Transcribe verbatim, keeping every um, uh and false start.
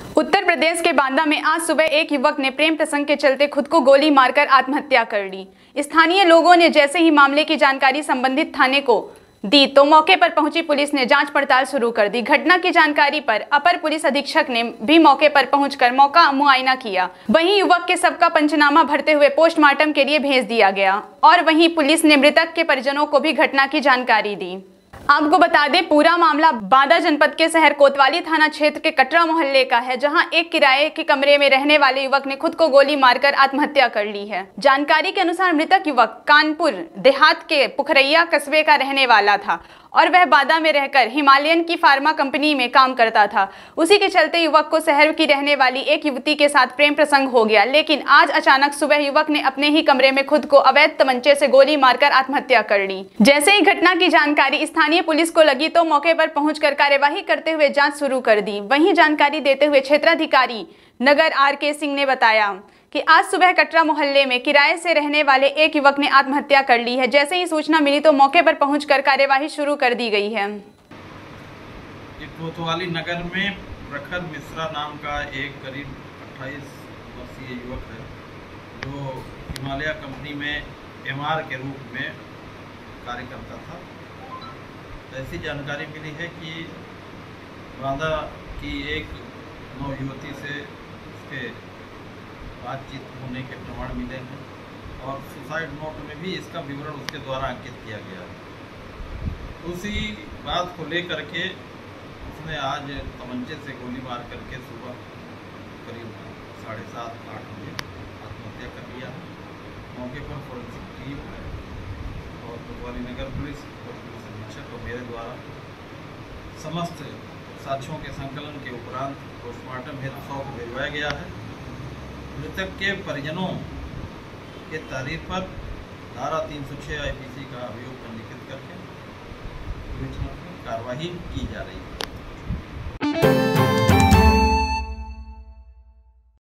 उत्तर प्रदेश के बांदा में आज सुबह एक युवक ने प्रेम प्रसंग के चलते खुद को गोली मारकर आत्महत्या कर ली। स्थानीय लोगों ने जैसे ही मामले की जानकारी संबंधित थाने को दी तो मौके पर पहुंची पुलिस ने जांच पड़ताल शुरू कर दी। घटना की जानकारी पर अपर पुलिस अधीक्षक ने भी मौके पर पहुंचकर मौका मुआयना किया। वहीं युवक के शव का पंचनामा भरते हुए पोस्टमार्टम के लिए भेज दिया गया और वहीं पुलिस ने मृतक के परिजनों को भी घटना की जानकारी दी। आपको बता दें, पूरा मामला बांदा जनपद के शहर कोतवाली थाना क्षेत्र के कटरा मोहल्ले का है, जहां एक किराए के कमरे में रहने वाले युवक ने खुद को गोली मारकर आत्महत्या कर ली है। जानकारी के अनुसार मृतक युवक कानपुर देहात के पुखरैया कस्बे का रहने वाला था और वह बांदा में रहकर हिमालयन की फार्मा कंपनी में काम करता था। उसी के चलते युवक को शहर की रहने वाली एक युवती के साथ प्रेम प्रसंग हो गया, लेकिन आज अचानक सुबह युवक ने अपने ही कमरे में खुद को अवैध तमंचे से गोली मारकर आत्महत्या कर ली। जैसे ही घटना की जानकारी स्थानीय पुलिस को लगी तो मौके पर पहुंचकर कार्यवाही करते हुए जांच शुरू कर दी। वहीं जानकारी देते हुए क्षेत्राधिकारी नगर आर के सिंह ने बताया कि आज सुबह कटरा मोहल्ले में किराए से रहने वाले एक युवक ने आत्महत्या कर ली है। जैसे ही सूचना मिली तो मौके पर पहुंचकर कार्यवाही शुरू कर दी गई है। कोतवाली नगर में प्रखर मिश्रा नाम का एक करीब अट्ठाईस वर्षीय युवक है, जो हिमालय कंपनी में एमआर के रूप में कार्य करता था। ऐसी जानकारी मिली है कि बांदा की एक नवयुवती से उसके बातचीत होने के प्रमाण मिले हैं और सुसाइड नोट में भी इसका विवरण उसके द्वारा अंकित किया गया है। उसी बात को लेकर के उसने आज तमंचे से गोली मार करके सुबह करीब साढ़े सात आठ बजे आत्महत्या कर लिया है। मौके पर फोरेंसिक टीम है और कोतवाली नगर पुलिस और पुलिस अधीक्षक और मेरे द्वारा समस्त साक्ष्यों के संकलन के उपरांत पोस्टमार्टम हेतु शव को भिजवाया गया है। मृतक के परिजनों के तारीफ पर धारा तीन सौ छह आईपीसी का अभियोग पंजीकृत करके कार्रवाई की जा रही है।